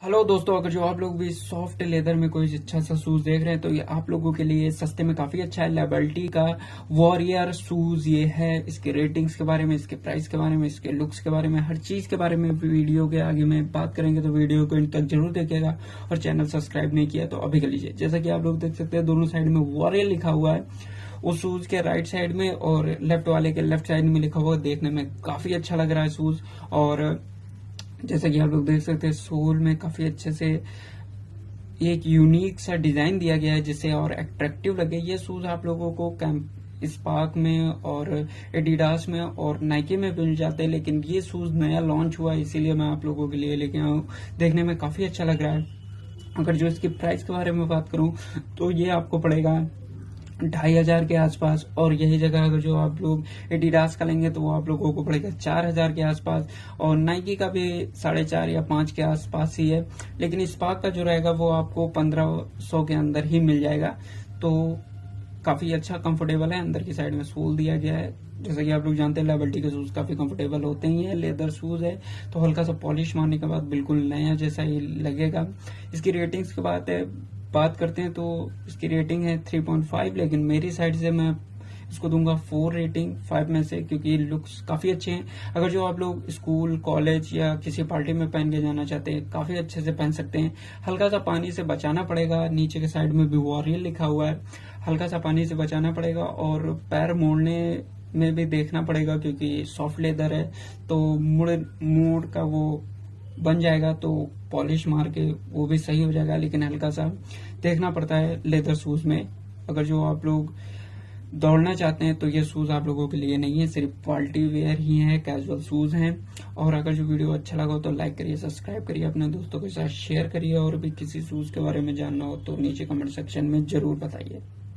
Hello दोस्तों, अगर जो आप लोग भी सॉफ्ट लेदर में कोई अच्छा सा शूज देख रहे हैं तो ये आप लोगों के लिए सस्ते में काफी अच्छा है। लिबर्टी का वॉरियर शूज ये है। इसके रेटिंग्स के बारे में, इसके प्राइस के बारे में, इसके लुक्स के बारे में, हर चीज के बारे में वीडियो के आगे में बात करेंगे, तो वीडियो को इन तक जरूर देखिएगा। और चैनल सब्सक्राइब नहीं किया तो अभी कर लीजिए। जैसा कि आप लोग देख सकते हैं दोनों साइड में वॉरियर लिखा हुआ है, उस शूज के राइट साइड में और लेफ्ट वाले के लेफ्ट साइड में लिखा हुआ है। देखने में काफी अच्छा लग रहा है शूज। और जैसा कि आप लोग देख सकते हैं सोल में काफी अच्छे से एक यूनिक सा डिजाइन दिया गया है जिससे और अट्रैक्टिव लगे। ये शूज आप लोगों को स्पार्क में और एडिडास में और नाइकी में मिल जाते हैं, लेकिन ये शूज नया लॉन्च हुआ है इसीलिए मैं आप लोगों के लिए लेके आया हूँ। देखने में काफी अच्छा लग रहा है। अगर जो इसकी प्राइस के बारे में बात करूं तो ये आपको पड़ेगा 2500 के आसपास। और यही जगह अगर जो आप लोग एडिडास का लेंगे तो वो आप लोगों को पड़ेगा 4000 के आसपास। और नाइकी का भी 4.5 या 5 के आसपास ही है, लेकिन स्पार्क का जो रहेगा वो आपको 1500 के अंदर ही मिल जाएगा। तो काफी अच्छा कंफर्टेबल है। अंदर की साइड में सोल दिया गया है। जैसा कि आप लोग जानते हैं लिबर्टी के शूज काफी कंफर्टेबल होते ही है। लेदर शूज है तो हल्का सा पॉलिश मारने के बाद बिल्कुल नया जैसा ही लगेगा। इसकी रेटिंग्स की बात करते हैं तो इसकी रेटिंग है 3.5, लेकिन मेरी साइड से मैं इसको दूंगा 4 रेटिंग 5 में से, क्योंकि लुक्स काफी अच्छे हैं। अगर जो आप लोग स्कूल, कॉलेज या किसी पार्टी में पहन के जाना चाहते हैं काफी अच्छे से पहन सकते हैं। हल्का सा पानी से बचाना पड़ेगा। नीचे के साइड में भी वॉरियर लिखा हुआ है। हल्का सा पानी से बचाना पड़ेगा और पैर मोड़ने में भी देखना पड़ेगा, क्योंकि सॉफ्ट लेदर है तो मुड़ का वो बन जाएगा तो पॉलिश मार के वो भी सही हो जाएगा, लेकिन हल्का सा देखना पड़ता है लेदर शूज में। अगर जो आप लोग दौड़ना चाहते हैं तो ये शूज आप लोगों के लिए नहीं है, सिर्फ पार्टी वेयर ही है, कैजुअल शूज हैं। और अगर जो वीडियो अच्छा लगा हो तो लाइक करिए, सब्सक्राइब करिए, अपने दोस्तों के साथ शेयर करिए। और भी किसी शूज के बारे में जानना हो तो नीचे कमेंट सेक्शन में जरूर बताइए।